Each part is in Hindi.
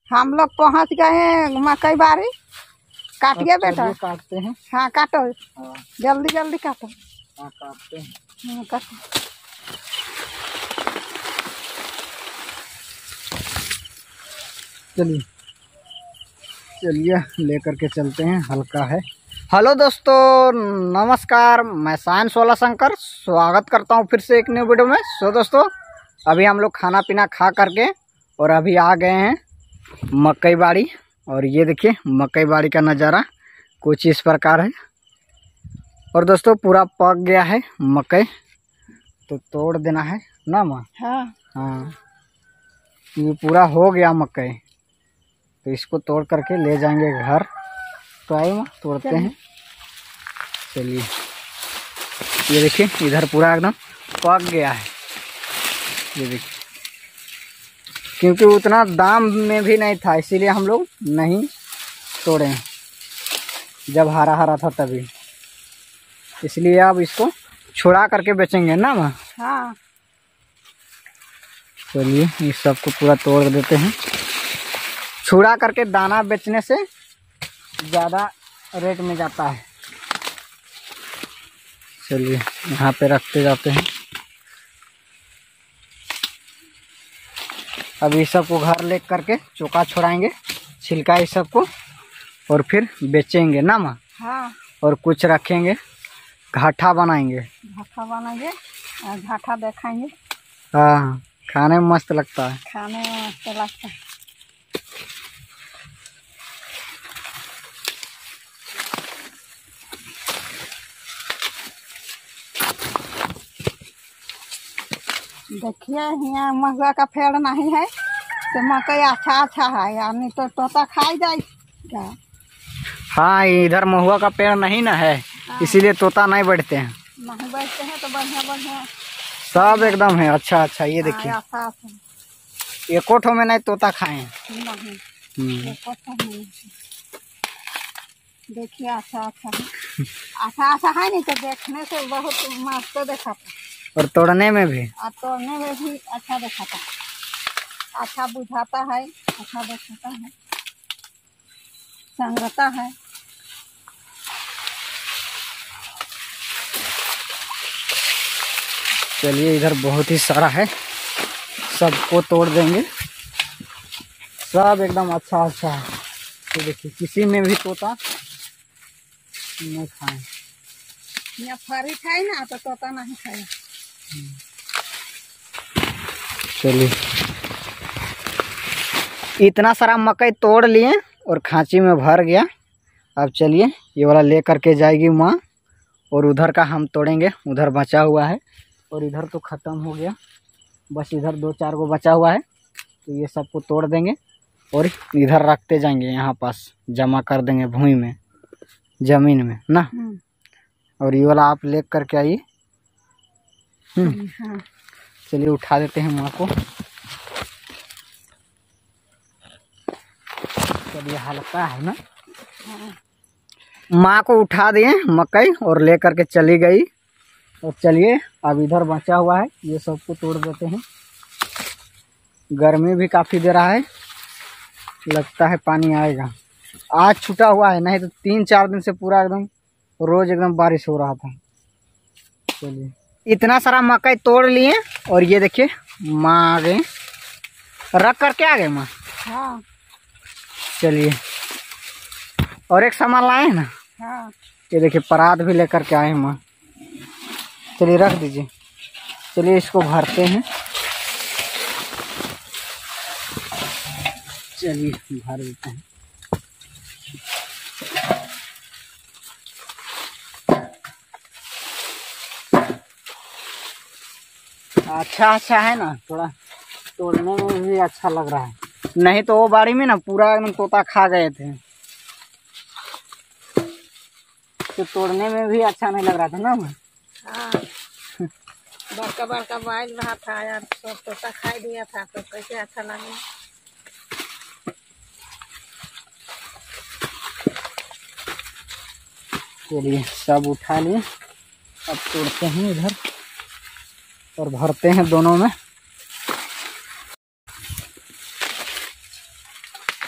हम लोग पहुंच गए मकई बारी। काटिए बेटा। काटते हैं। हाँ काटो। हाँ जल्दी जल्दी काटो। हाँ काटते हैं। हाँ काटो। चलिए चलिए लेकर के चलते हैं, हल्का है। हेलो दोस्तों, नमस्कार। मैं साइंस वाला शंकर स्वागत करता हूं फिर से एक न्यू वीडियो में। सो दोस्तों, अभी हम लोग खाना पीना खा करके और अभी आ गए हैं मकई बाड़ी। और ये देखिए मकई बाड़ी का नज़ारा कुछ इस प्रकार है। और दोस्तों पूरा पक गया है मकई, तो तोड़ देना है ना माँ। हाँ हाँ, ये पूरा हो गया मकई, तो इसको तोड़ करके ले जाएंगे घर। तो आइए माँ तोड़ते हैं। चलिए, ये देखिए इधर पूरा एकदम पक गया है। ये देखिए, क्योंकि उतना दाम में भी नहीं था इसीलिए हम लोग नहीं तोड़े, जब हरा हरा था तभी। इसलिए अब इसको छुड़ा करके बेचेंगे ना माँ। हाँ। चलिए इस सबको पूरा तोड़ देते हैं। छुड़ा करके दाना बेचने से ज़्यादा रेट में जाता है। चलिए यहाँ पे रखते जाते हैं। अब इस सबको घर ले करके चोका छोड़ाएंगे, छिलका इस सबको, और फिर बेचेंगे ना माँ। हाँ। और कुछ रखेंगे, घाटा बनाएंगे। घाटा बनाएंगे और घाटा देखाएंगे। हाँ, खाने में मस्त लगता है। खाने में मस्त लगता है। देखिए यहाँ महुआ का पेड़ नहीं है तो मकई अच्छा है, यानी तो तोता खाई जाएगा। हाँ, इधर महुआ का पेड़ नहीं ना है। हाँ। इसीलिए तोता नहीं बैठते हैं। नहीं बैठते हैं तो बढ़िया बढ़िया सब एकदम है अच्छा अच्छा। ये देखिए अच्छा। एक ठो में नहीं तोता खाए हैं। नहीं नहीं। देखिए अच्छा है। अच्छा है नहीं तो देखने से बहुत मस्त दिखाता, और तोड़ने में भी, और तोड़ने में भी अच्छा दिखाता, अच्छा बुझाता है, अच्छा दिखाता है, संगता है। चलिए इधर बहुत ही सारा है, सबको तोड़ देंगे। सब एकदम अच्छा अच्छा है। तो देखिए किसी में भी तोता नहीं खाए। यहाँ फरी खाए ना तो तोता नहीं खाए। चलिए इतना सारा मकई तोड़ लिए और खांची में भर गया। अब चलिए ये वाला ले करके जाएगी माँ, और उधर का हम तोड़ेंगे। उधर बचा हुआ है और इधर तो ख़त्म हो गया, बस इधर 2-4 गो बचा हुआ है। तो ये सबको तोड़ देंगे और इधर रखते जाएंगे, यहाँ पास जमा कर देंगे भूमि में, ज़मीन में ना। और ये वाला आप ले करके आइए। हाँ। चलिए उठा देते हैं माँ को। चलिए हल्का है ना। हाँ। माँ को उठा दिए मकई और ले करके चली गई। और चलिए अब इधर बचा हुआ है, ये सबको तोड़ देते हैं। गर्मी भी काफ़ी दे रहा है, लगता है पानी आएगा। आज छूटा हुआ है, नहीं तो 3-4 दिन से पूरा एकदम रोज एकदम बारिश हो रहा था। चलिए इतना सारा मकई तोड़ लिए और ये देखिए माँ आ गए, रख करके आ गए माँ। हाँ। चलिए और एक सामान लाए हैं ना। हाँ। ये देखिए परात भी लेकर के आए हैं माँ। चलिए रख दीजिए। चलिए इसको भरते हैं। चलिए भर देते हैं। अच्छा अच्छा है ना, थोड़ा तोड़ने में भी अच्छा लग रहा है। नहीं तो वो बाड़ी में ना पूरा एकदम तोता खा गए थे, तो तोड़ने में भी अच्छा नहीं लग रहा था ना। हाँ। बड़का बड़का बाइल रहा था यार, सब तोता खाई दिया था तो कैसे अच्छा लगे। चलिए सब उठा लिए, अब तोड़ते हैं इधर और भरते हैं दोनों में।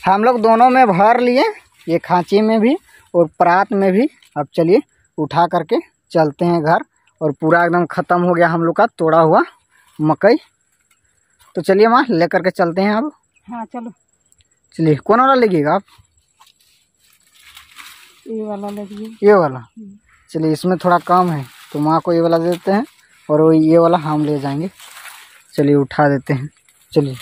हम लोग दोनों में भर लिए, ये खांची में भी और परात में भी। अब चलिए उठा करके चलते हैं घर। और पूरा एकदम ख़त्म हो गया हम लोग का तोड़ा हुआ मकई। तो चलिए माँ ले करके चलते हैं अब। हाँ चलो। चलिए कौन वाला लीजिएगा आप? ये वाला लीजिए। ये वाला? चलिए इसमें थोड़ा कम है तो माँ को ये वाला दे देते हैं और वो ये वाला हम ले जाएंगे। चलिए उठा देते हैं। चलिए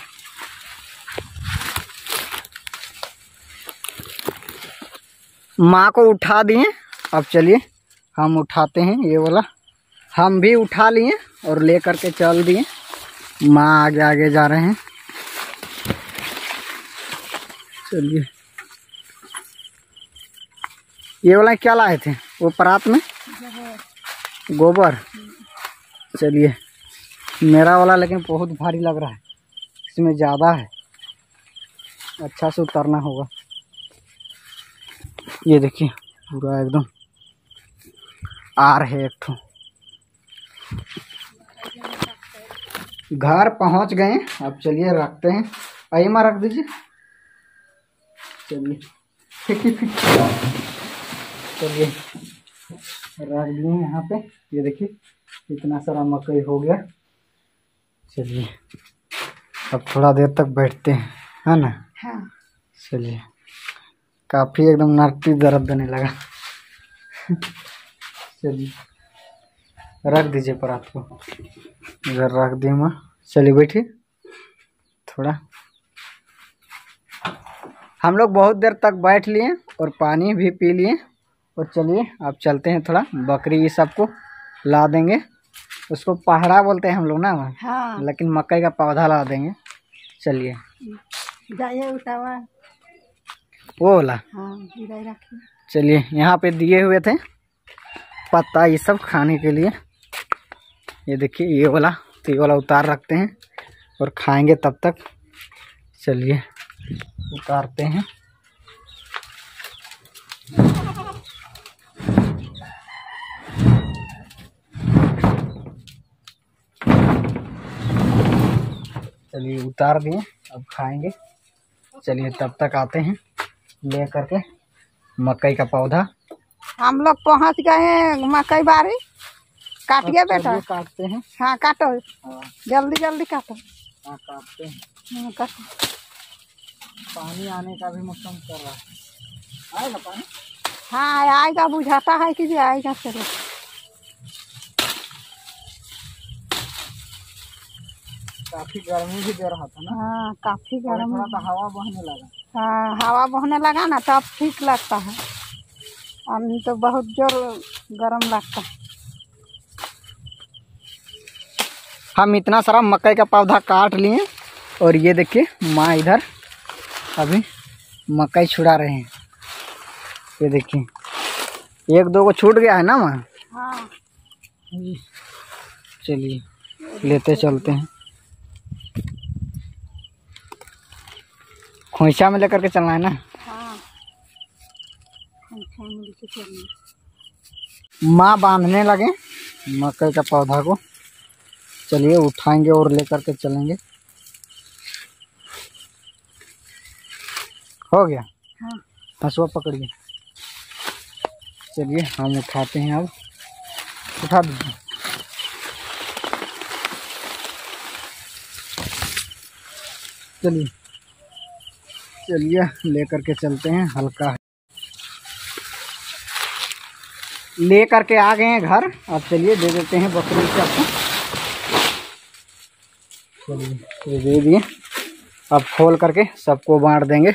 माँ को उठा दिए। अब चलिए हम उठाते हैं ये वाला। हम भी उठा लिए और ले करके चल दिए। माँ आगे आगे जा रहे हैं। चलिए ये वाला क्या लाए थे वो परात में? गोबर। चलिए मेरा वाला लेकिन बहुत भारी लग रहा है, इसमें ज़्यादा है, अच्छा से उतारना होगा। ये देखिए पूरा एकदम आ रहे एक ठो। घर पहुंच गए। अब चलिए रखते हैं। आइए माँ रख दीजिए। चलिए चलिए रख दिए यहाँ पे। ये देखिए इतना सारा मकई हो गया। चलिए अब थोड़ा देर तक बैठते हैं, है ना? हाँ। चलिए काफ़ी एकदम नाटी दर्द देने लगा। चलिए रख दीजिए परात को। इधर रख दिए माँ। चलिए बैठिए थोड़ा। हम लोग बहुत देर तक बैठ लिए और पानी भी पी लिए। और चलिए अब चलते हैं थोड़ा बकरी ये सबको ला देंगे। उसको पहड़ा बोलते हैं हम लोग ना। हाँ। लेकिन मकई का पौधा ला देंगे। चलिए जाइए उठावा वो वाला। हाँ गिराई रखिए। चलिए यहाँ पे दिए हुए थे पत्ता ये सब खाने के लिए। ये देखिए ये वाला, तो ये वाला उतार रखते हैं और खाएंगे तब तक। चलिए उतारते हैं। चलिए उतार दिए, अब खाएंगे। चलिए तब तक आते हैं ले करके मकई का पौधा। हम लोग पहुंच गए मकई बारी। काटिए बेटा। काटते हैं। हाँ काटो। हाँ जल्दी जल्दी काटो। हाँ काटते हैं। हाँ, काटो। पानी आने का भी मौसम कर रहा है। आएगा पानी? हाँ आएगा, बुझाता है कि आएगा। चलो काफी गर्मी भी दे रहा था ना। हाँ काफी गर्म। थोड़ा सा हवा बहने लगा। हाँ हवा बहने लगा ना तब ठीक लगता है। अभी तो बहुत जोर गर्म लगता है। हम इतना सारा मकई का पौधा काट लिए और ये देखिए माँ इधर अभी मकई छुड़ा रहे हैं। ये देखिए एक दो को छूट गया है ना माँ। हाँ चलिए लेते चलते हैं। खोइछा में लेकर के चलना है ना। हाँ माँ बांधने लगे मकई का पौधा को। चलिए उठाएंगे और लेकर के चलेंगे। हो गया। हाँ हंसुआ पकड़िए। चलिए हम उठाते हैं। अब उठा दीजिए। चलिए चलिए लेकर के चलते हैं। हल्का है। ले करके आ गए हैं घर। अब चलिए दे देते हैं बकरी को आपको। चलिए ये दे दिए। अब खोल करके सबको बांट देंगे।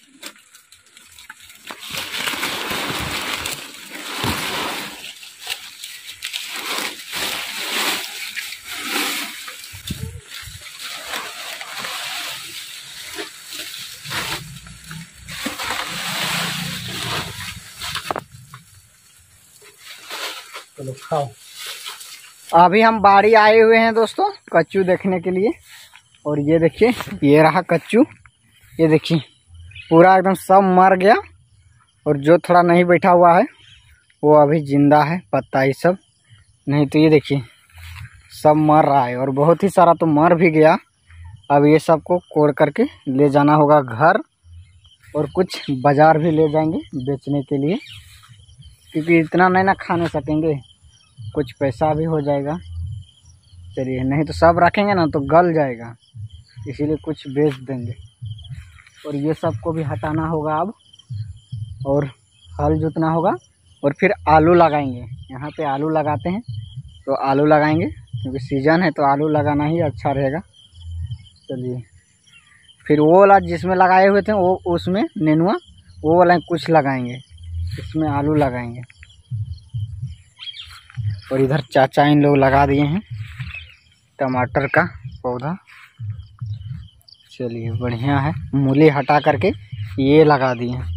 चलो खाओ। अभी हम बाड़ी आए हुए हैं दोस्तों कच्चू देखने के लिए। और ये देखिए ये रहा कच्चू। ये देखिए पूरा एकदम सब मर गया और जो थोड़ा नहीं बैठा हुआ है वो अभी जिंदा है। पत्ता ये सब नहीं तो ये देखिए सब मर रहा है और बहुत ही सारा तो मर भी गया। अब ये सब को कोड़ करके ले जाना होगा घर। और कुछ बाज़ार भी ले जाएंगे बेचने के लिए, क्योंकि इतना नहीं ना खा नहीं सकेंगे, कुछ पैसा भी हो जाएगा। चलिए, नहीं तो सब रखेंगे ना तो गल जाएगा, इसीलिए कुछ बेच देंगे। और ये सबको भी हटाना होगा अब, और हल जोतना होगा, और फिर आलू लगाएंगे। यहाँ पे आलू लगाते हैं तो आलू लगाएंगे, क्योंकि सीज़न है तो आलू लगाना ही अच्छा रहेगा। चलिए, फिर वो वाला जिसमें लगाए हुए थे वो उसमें नेनुआ वो वाला कुछ लगाएंगे, इसमें आलू लगाएंगे। और इधर चाचा इन लोग लगा दिए हैं टमाटर का पौधा। चलिए, बढ़िया है, मूली हटा करके ये लगा दिए हैं।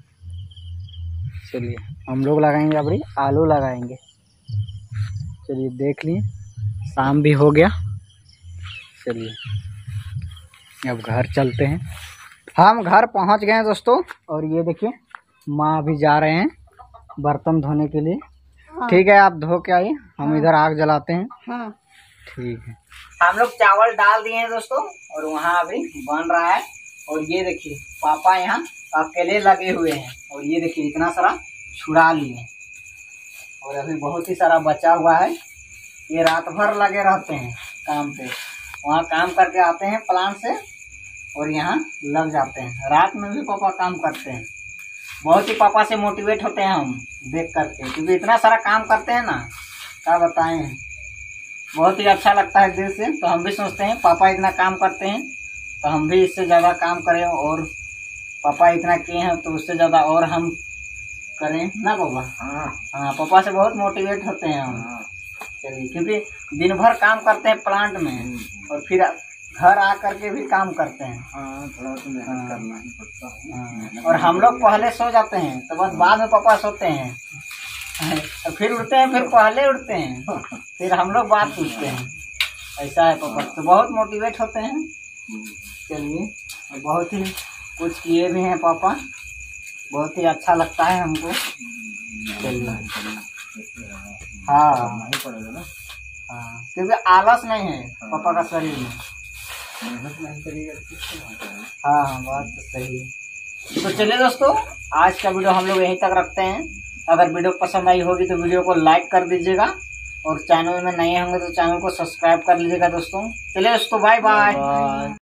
चलिए, हम लोग लगाएंगे अभी आलू लगाएंगे। चलिए, देख लिए शाम भी हो गया। चलिए, अब घर चलते हैं। हम घर पहुंच गए हैं दोस्तों, और ये देखिए माँ अभी जा रहे हैं बर्तन धोने के लिए। हाँ। ठीक है, आप धो के आइए, हम हाँ। इधर आग जलाते हैं। हाँ। ठीक है, हम लोग चावल डाल दिए हैं दोस्तों, और वहाँ अभी बन रहा है। और ये देखिए पापा यहाँ अकेले लगे हुए हैं, और ये देखिए इतना सारा छुड़ा लिए, और अभी बहुत ही सारा बचा हुआ है। ये रात भर लगे रहते हैं काम पे, वहाँ काम करके आते हैं प्लांट से और यहाँ लग जाते हैं। रात में भी पापा काम करते हैं। बहुत ही पापा से मोटिवेट होते हैं हम देख करके, क्योंकि इतना सारा काम करते हैं ना, क्या बताएं, बहुत ही अच्छा लगता है दिल से। तो हम भी सोचते हैं पापा इतना काम करते हैं तो हम भी इससे ज़्यादा काम करें, और पापा इतना किए हैं तो उससे ज़्यादा और हम करें ना पापा। हाँ, पापा से बहुत मोटिवेट होते हैं हम। चलिए, क्योंकि दिन भर काम करते हैं प्लांट में, और फिर घर आ करके भी काम करते हैं। थोड़ा तो मेहनत करना ही पड़ता है। और हम लोग पहले सो जाते हैं तो बस बाद में पापा सोते हैं, और फिर उठते हैं, फिर पहले उठते हैं, फिर हम लोग बात पूछते हैं। ऐसा है पापा, तो बहुत मोटिवेट होते हैं। चलिए, बहुत ही कुछ किए भी हैं पापा, बहुत ही अच्छा लगता है हमको। चलिए, हाँ, क्योंकि आलस नहीं है पापा का शरीर में, मेहनत नहीं करिएगा। हाँ, बात तो सही है। तो चलिए दोस्तों, आज का वीडियो हम लोग यहीं तक रखते हैं। अगर वीडियो पसंद आई होगी तो वीडियो को लाइक कर दीजिएगा, और चैनल में नए होंगे तो चैनल को सब्सक्राइब कर लीजिएगा दोस्तों। चलिए दोस्तों, बाय बाय।